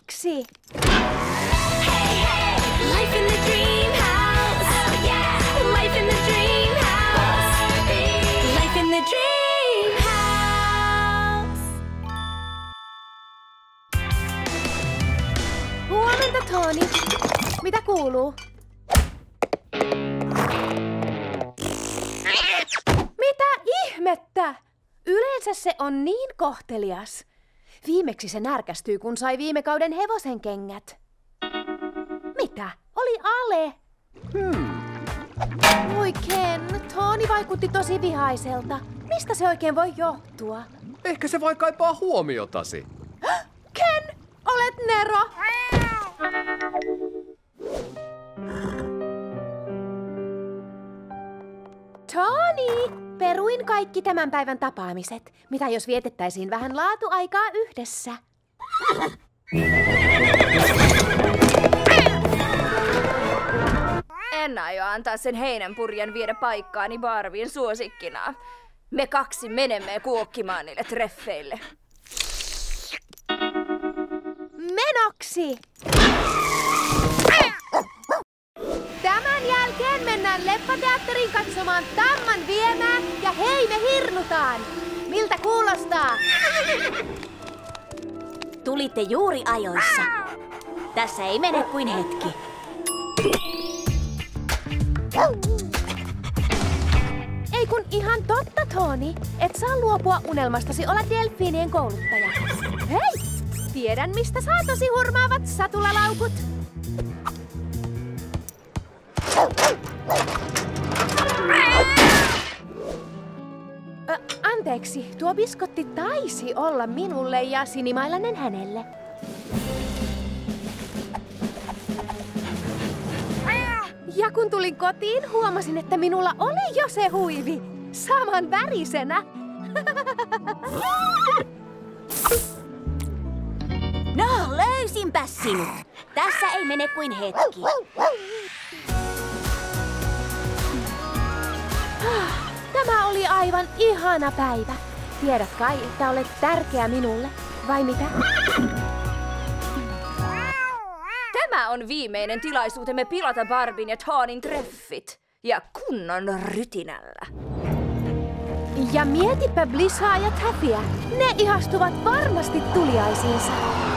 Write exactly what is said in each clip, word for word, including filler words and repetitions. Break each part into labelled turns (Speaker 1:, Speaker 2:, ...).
Speaker 1: Menoksi!
Speaker 2: Hey, hey, life in the dream house. Oh yeah, life in the dream house. Life in the dream house.
Speaker 1: Huomenta, Tony. Mitä kuuluu? Mitä ihmettä? Yleensä se on niin kohtelias. Viimeksi se närkästyi, kun sai viime kauden hevosen kengät. Mitä? Oli Ale.
Speaker 3: Hmm.
Speaker 1: Voi Ken, Tony vaikutti tosi vihaiselta. Mistä se oikein voi johtua?
Speaker 3: Ehkä se vai kaipaa huomiotasi.
Speaker 1: Ken, olet nero! Tony, peruin kaikki tämän päivän tapaamiset. Mitä jos vietettäisiin vähän laatuaikaa yhdessä?
Speaker 4: En aio antaa sen heinänpurjan viedä paikkaani Barbien suosikkina. Me kaksi menemme kuokkimaan niille treffeille.
Speaker 1: Menoksi! Tämän jälkeen mennään Leppäteatteriin katsomaan Tamman viemää ja hei me hirnutaan! Miltä kuulostaa?
Speaker 2: Tulitte juuri ajoissa. Tässä ei mene kuin hetki.
Speaker 1: Ei kun ihan totta, Tony. Et saa luopua unelmastasi olla delfiinien kouluttaja. Hei! Tiedän, mistä saa tosi hurmaavat satulalaukut. Ö, anteeksi, tuo biskotti taisi olla minulle ja sinimailainen hänelle. Ja kun tulin kotiin, huomasin, että minulla oli jo se huivi. Saman värisenä.
Speaker 2: No, löysinpä sinut. Tässä ei mene kuin hetki.
Speaker 1: Tämä oli aivan ihana päivä. Tiedät kai, että olet tärkeä minulle, vai mitä?
Speaker 4: Tämä on viimeinen tilaisuutemme pilata Barbin ja Tonin treffit. Ja kunnon rytinällä.
Speaker 1: Ja mietipä Blissaa ja Taffyä. Ne ihastuvat varmasti tuliaisiinsa.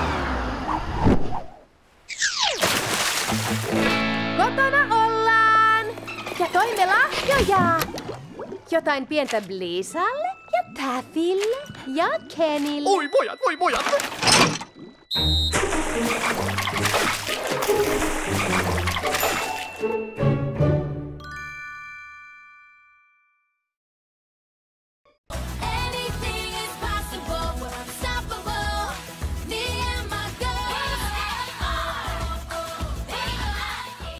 Speaker 1: Kotona ollaan! Ja toimme lahjoja! Jotain pientä Blissalle ja Taffylle ja Kenille.
Speaker 3: Oi pojat, oi pojat!